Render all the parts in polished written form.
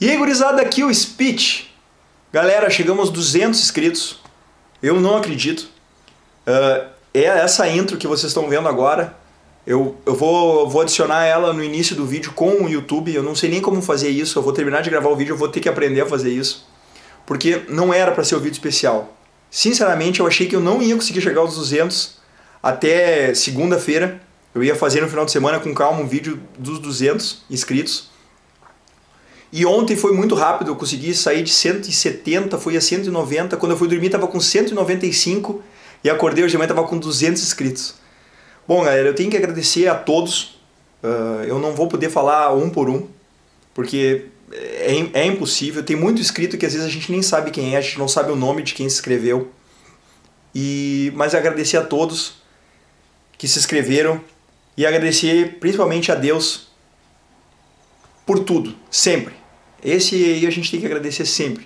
E aí, gurizada, aqui o Speech. Galera, chegamos aos 200 inscritos. Eu não acredito. É essa intro que vocês estão vendo agora. Eu vou adicionar ela no início do vídeo com o YouTube. Eu não sei nem como fazer isso. Eu vou terminar de gravar o vídeo, eu vou ter que aprender a fazer isso. Porque não era para ser o vídeo especial. Sinceramente, eu achei que eu não ia conseguir chegar aos 200 até segunda-feira. Eu ia fazer no final de semana com calma um vídeo dos 200 inscritos. E ontem foi muito rápido, eu consegui sair de 170, fui a 190. Quando eu fui dormir estava com 195 e acordei hoje de manhã estava com 200 inscritos. Bom, galera, eu tenho que agradecer a todos. Eu não vou poder falar um por um, porque é impossível. Tem muito inscrito que às vezes a gente nem sabe quem é, a gente não sabe o nome de quem se inscreveu. Mas agradecer a todos que se inscreveram e agradecer principalmente a Deus por tudo, sempre. Esse aí a gente tem que agradecer sempre.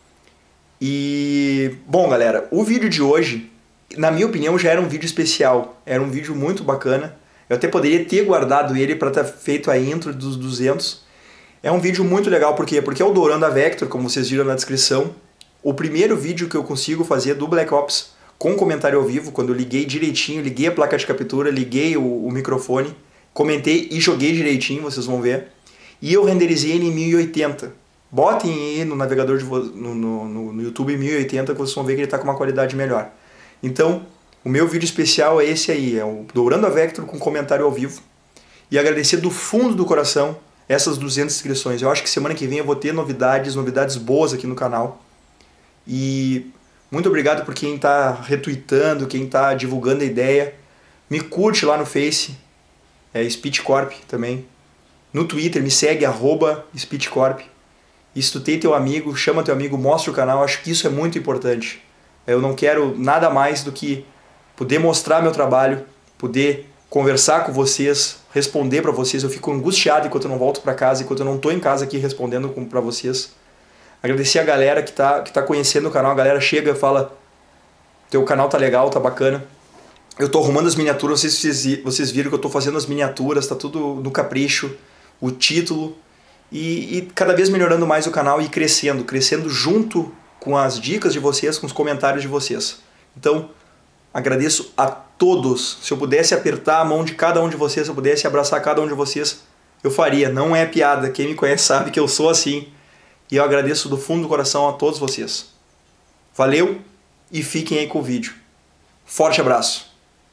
E, bom, galera, o vídeo de hoje, na minha opinião, já era um vídeo especial. Era um vídeo muito bacana. Eu até poderia ter guardado ele para ter feito a intro dos 200. É um vídeo muito legal, por quê? Porque é o Dourando a Vector, como vocês viram na descrição. O primeiro vídeo que eu consigo fazer do Black Ops com comentário ao vivo, quando eu liguei direitinho, liguei a placa de captura, liguei o microfone, comentei e joguei direitinho, vocês vão ver. E eu renderizei ele em 1080. Botem aí no navegador no YouTube em 1080 que vocês vão ver que ele está com uma qualidade melhor. Então, o meu vídeo especial é esse aí, é o Dourando a Vector com comentário ao vivo. E agradecer do fundo do coração essas 200 inscrições. Eu acho que semana que vem eu vou ter novidades boas aqui no canal. E muito obrigado por quem está retweetando, quem está divulgando a ideia. Me curte lá no Face, SpeechCorp também. No Twitter, me segue, @SpeechCorp. E se tu tem teu amigo, chama teu amigo, mostra o canal, acho que isso é muito importante. Eu não quero nada mais do que poder mostrar meu trabalho, poder conversar com vocês, responder para vocês. Eu fico angustiado enquanto eu não volto para casa, enquanto eu não estou em casa aqui respondendo para vocês. Agradecer a galera que tá conhecendo o canal, a galera chega e fala: teu canal tá legal, tá bacana. Eu tô arrumando as miniaturas, vocês viram que eu tô fazendo as miniaturas, tá tudo no capricho, o título, e cada vez melhorando mais o canal e crescendo junto com as dicas de vocês, com os comentários de vocês. Então, agradeço a todos. Se eu pudesse apertar a mão de cada um de vocês, se eu pudesse abraçar cada um de vocês, eu faria. Não é piada, quem me conhece sabe que eu sou assim. E eu agradeço do fundo do coração a todos vocês. Valeu e fiquem aí com o vídeo. Forte abraço!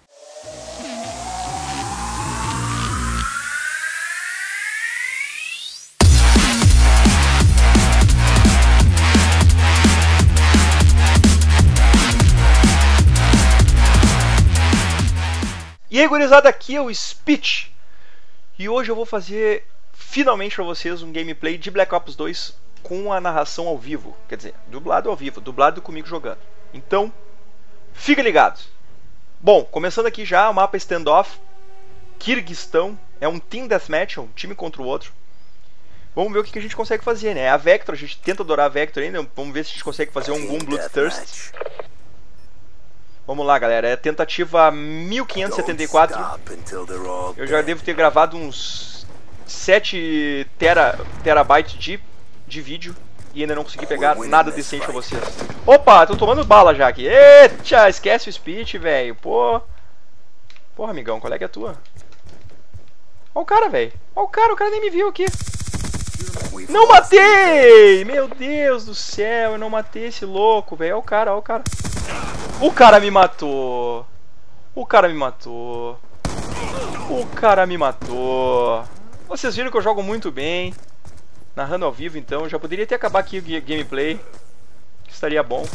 E aí, gurizada, aqui é o Speech. E hoje eu vou fazer finalmente para vocês um gameplay de Black Ops 2 com a narração ao vivo. Quer dizer, dublado ao vivo, dublado comigo jogando. Então, fica ligado. Bom, começando aqui já, o mapa Standoff, Kirguistão. É um Team Deathmatch, um time contra o outro. Vamos ver o que a gente consegue fazer, né? A Vector, a gente tenta adorar a Vector ainda. Vamos ver se a gente consegue fazer um Gun Bloodthirst. Vamos lá, galera, é tentativa 1574. Eu já devo ter gravado uns 7 terabytes de vídeo e ainda não consegui pegar nada decente pra vocês. Opa, tô tomando bala já aqui. Eita, esquece o Speech, velho. Porra, amigão, qual é que é a tua? Ó o cara, velho. Ó o cara nem me viu aqui. Não matei! Meu Deus do céu, eu não matei esse louco, velho. Ó o cara, ó o cara. O cara me matou. O cara me matou. O cara me matou. Vocês viram que eu jogo muito bem. Narrando ao vivo, então. Já poderia até acabar aqui o gameplay. Estaria bom.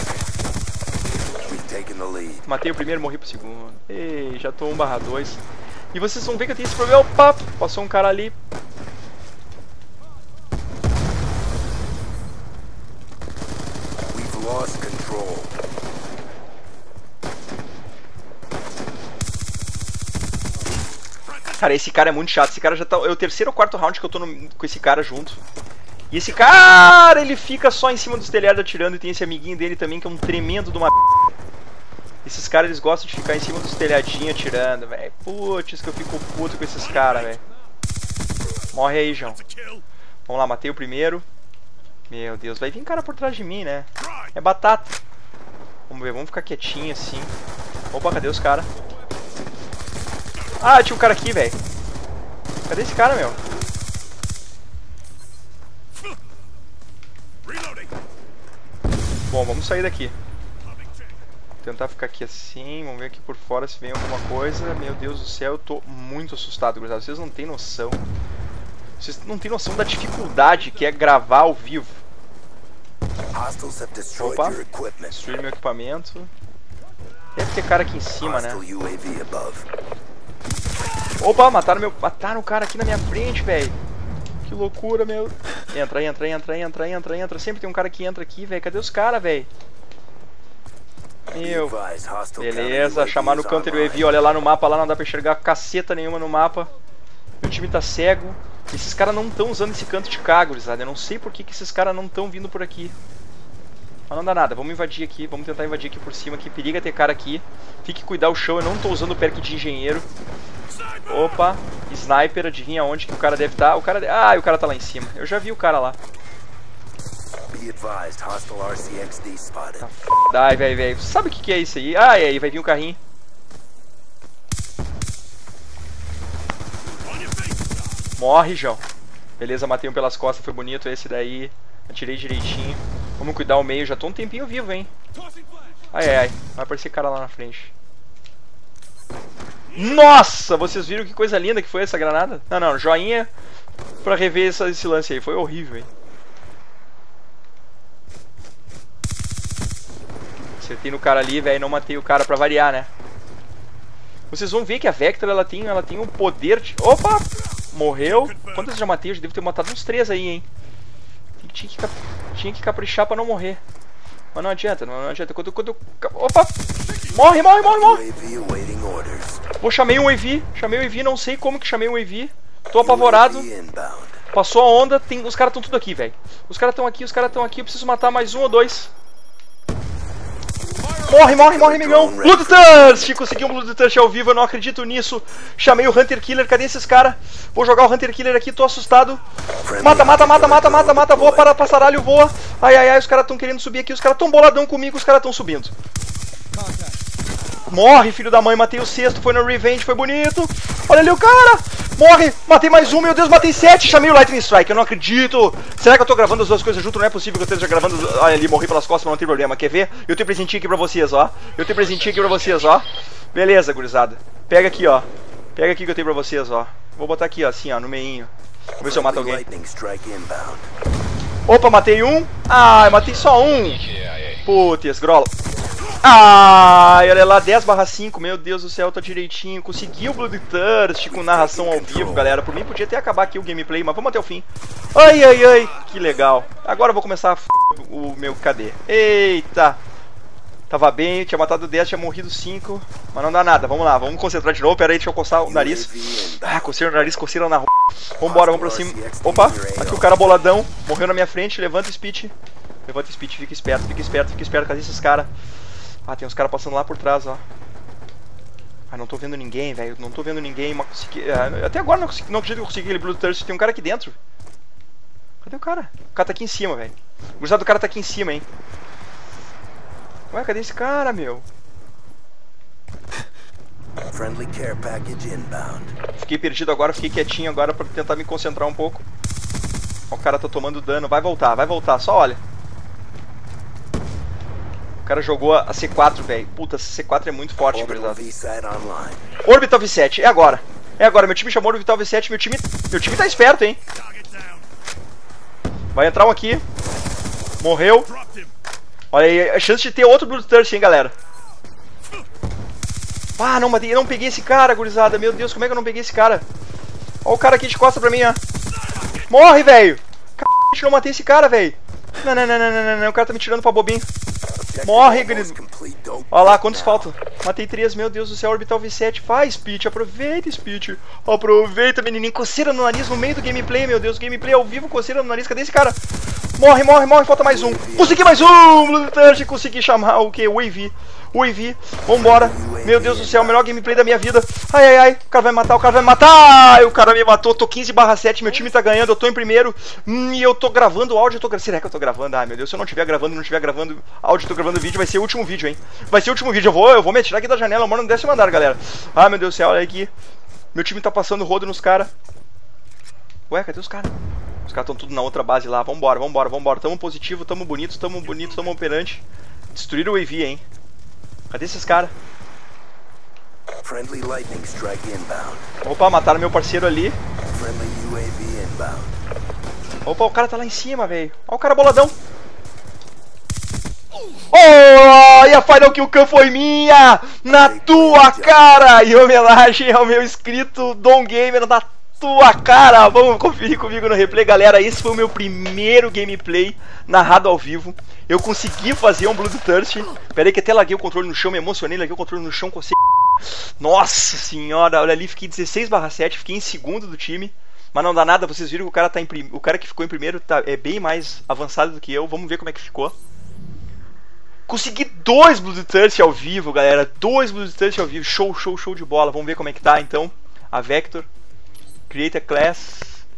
Matei o primeiro, morri pro segundo. Ei, já tô 1/2. E vocês vão ver que eu tenho esse problema. Opa, passou um cara ali. We've lost control. Cara, esse cara é muito chato. Esse cara já tá... É o terceiro ou quarto round que eu tô com esse cara junto. E esse cara, ele fica só em cima dos telhados atirando. E tem esse amiguinho dele também, que é um tremendo de uma... Esses caras, eles gostam de ficar em cima dos telhadinhos atirando, velho. Putz, que eu fico puto com esses caras, velho. Morre aí, João. Vamos lá, matei o primeiro. Meu Deus, vai vir cara por trás de mim, né? É batata. Vamos ver, vamos ficar quietinho assim. Opa, cadê os caras? Ah, tinha um cara aqui, velho. Cadê esse cara, meu? Bom, vamos sair daqui. Tentar ficar aqui assim, vamos ver aqui por fora se vem alguma coisa. Meu Deus do céu, eu tô muito assustado, gurizada. Vocês não têm noção. Vocês não têm noção da dificuldade que é gravar ao vivo. Opa, destruir meu equipamento. Deve ter cara aqui em cima, né? Opa, mataram o cara aqui na minha frente, velho. Que loucura, meu. Entra. Sempre tem um cara que entra aqui, velho. Cadê os caras, velho? Meu. Beleza, chamaram o Counter UAV. Olha lá no mapa, lá não dá pra enxergar caceta nenhuma no mapa. Meu time tá cego. Esses caras não estão usando esse canto de cá, gurizada. Eu não sei por que esses caras não estão vindo por aqui. Mas não dá nada, vamos invadir aqui. Vamos tentar invadir aqui por cima. Que periga ter cara aqui. Fique cuidar o chão, eu não tô usando o perk de engenheiro. Opa, sniper, adivinha onde que o cara deve estar? Ah, o cara tá lá em cima. Eu já vi o cara lá. Tá ai, velho. Sabe o que é isso aí? Ah, e aí, vai vir um carrinho. Morre, João. Beleza, matei um pelas costas, foi bonito esse daí. Atirei direitinho. Vamos cuidar o meio, já tô um tempinho vivo, hein. Ai. Vai aparecer cara lá na frente. Nossa, vocês viram que coisa linda que foi essa granada? Não, joinha pra rever esse lance aí. Foi horrível, hein. Acertei no cara ali, velho, não matei o cara pra variar, né. Vocês vão ver que a Vector, ela tem um poder de... Opa! Morreu. Quantas eu já matei? Eu já devo ter matado uns 3 aí, hein. Tinha que caprichar pra não morrer. Mas não adianta. Opa! Morre! Pô, chamei um AV, não sei como que chamei um AV. Tô apavorado. Passou a onda, os caras estão tudo aqui, velho. Os caras estão aqui, eu preciso matar mais um ou 2. Morre, amigão. Bloodthirst! Consegui um Bloodthirst ao vivo, eu não acredito nisso. Chamei o Hunter Killer, cadê esses caras? Vou jogar o Hunter Killer aqui, tô assustado. Mata, voa para passaralho, voa. Ai, os caras estão querendo subir aqui, os caras estão boladão comigo, os caras estão subindo. Morre, filho da mãe, matei o 6º, foi no Revenge, foi bonito. Olha ali o cara, morre, matei mais um, meu Deus, matei 7, chamei o Lightning Strike, eu não acredito. Será que eu tô gravando as duas coisas junto? Não é possível que eu esteja gravando. Olha ali, morri pelas costas, mas não tem problema, quer ver? Eu tenho presentinho aqui pra vocês, ó. Beleza, gurizada. Pega aqui, ó. Pega aqui que eu tenho pra vocês, ó. Vou botar aqui, ó, assim, ó, no meinho. Vamos ver se eu mato alguém. Opa, matei um. Ah, eu matei só um. Putz, grola. Ai, olha lá, 10/5, meu Deus do céu, tá direitinho. Consegui o Bloodthirst com narração ao vivo, galera. Por mim podia até acabar aqui o gameplay, mas vamos até o fim. Ai, que legal. Agora eu vou começar a o meu KD. Eita. Tava bem, tinha matado 10, tinha morrido 5. Mas não dá nada, vamos lá, vamos concentrar de novo. Pera aí, deixa eu coçar o nariz. Ah, coceira no nariz, coceira na rua. Vambora, vamos pra cima. Opa, aqui o cara boladão. Morreu na minha frente, levanta o speed. Fica esperto. Cadê esses caras? Ah, tem uns caras passando lá por trás, ó. Ah, não tô vendo ninguém, velho. Não tô vendo ninguém. Mas consegui... até agora não acredito que eu consegui aquele Bloodthirst. Tem um cara aqui dentro. Cadê o cara? O cara tá aqui em cima, velho. O gostado do cara tá aqui em cima, hein. Ué, cadê esse cara, meu? Fiquei perdido agora, fiquei quietinho agora pra tentar me concentrar um pouco. Ó, o cara tá tomando dano. Vai voltar. Só olha. O cara jogou a C4, velho. Puta, essa C4 é muito forte, gurizada. Orbital V7, é agora. Meu time chamou Orbital V7, meu time tá esperto, hein. Vai entrar um aqui. Morreu. Olha aí, a chance de ter outro Bloodthirst, hein, galera. Ah, não peguei esse cara, gurizada. Meu Deus, como é que eu não peguei esse cara? Olha o cara aqui de costa pra mim, ó. Morre, velho. Cacete, não matei esse cara, velho. Não, o cara tá me tirando pra bobinho. Morre, gris. Olha lá, quantos faltam? Matei 3, meu Deus do céu, Orbital V7. Faz, Speech, aproveita, Speech. Aproveita, menininho. Coceira no nariz no meio do gameplay, meu Deus. Gameplay ao vivo, coceira no nariz. Cadê esse cara? Morre, morre, morre, falta mais um. Consegui mais um, Bloodthirst, consegui chamar o que? O AV. O AV, vambora. Meu Deus do céu, o melhor gameplay da minha vida. Ai, ai, ai, o cara vai matar, o cara vai matar. Ai, o cara me matou, tô 15/7, meu time tá ganhando, eu tô em primeiro. E eu tô gravando o áudio, será que eu tô gravando? Ai, meu Deus, se eu não estiver gravando, áudio, tô gravando vídeo, vai ser o último vídeo, hein. Vai ser o último vídeo, eu vou me atirar aqui da janela, eu moro no 10º andar, galera. Ai, meu Deus do céu, olha aqui. Meu time tá passando rodo nos caras. Ué, cadê os caras? Os caras estão tudo na outra base lá, vambora, vambora, vambora. Tamo positivo, tamo bonito, tamo operante. Destruíram o AV, hein. Cadê esses caras? Opa, mataram meu parceiro ali. Opa, o cara tá lá em cima, velho. Olha o cara boladão. Oh, e a Final Kill Cam foi minha! Na tua cara! Em homenagem ao meu inscrito Dom Gamer, na tua cara! Vamos conferir comigo no replay, galera. Esse foi o meu primeiro gameplay narrado ao vivo. Eu consegui fazer um Bloodthirst. Pera aí que até laguei o controle no chão, me emocionei, laguei o controle no chão, consegui. Nossa senhora, olha ali, fiquei 16/7, fiquei em segundo do time. Mas não dá nada, vocês viram que o cara, o cara que ficou em primeiro é bem mais avançado do que eu. Vamos ver como é que ficou. Consegui 2 Bloodthirst ao vivo, galera. 2 Bloodthirst ao vivo. Show, show, show de bola. Vamos ver como é que tá, então. A Vector. Create a Class.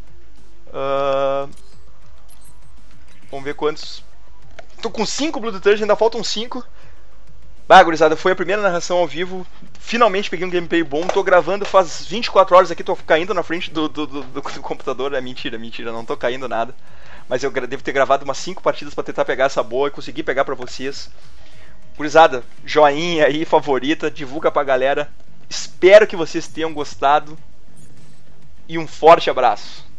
Vamos ver quantos. Tô com 5 Bloodthirst, ainda faltam 5. Bah, gurizada, foi a primeira narração ao vivo. Finalmente peguei um gameplay bom. Tô gravando faz 24 horas aqui. Tô caindo na frente do computador. É mentira, mentira. Não tô caindo nada. Mas eu devo ter gravado umas 5 partidas pra tentar pegar essa boa e conseguir pegar pra vocês. Gurizada, joinha aí, favorita. Divulga pra galera. Espero que vocês tenham gostado. E um forte abraço.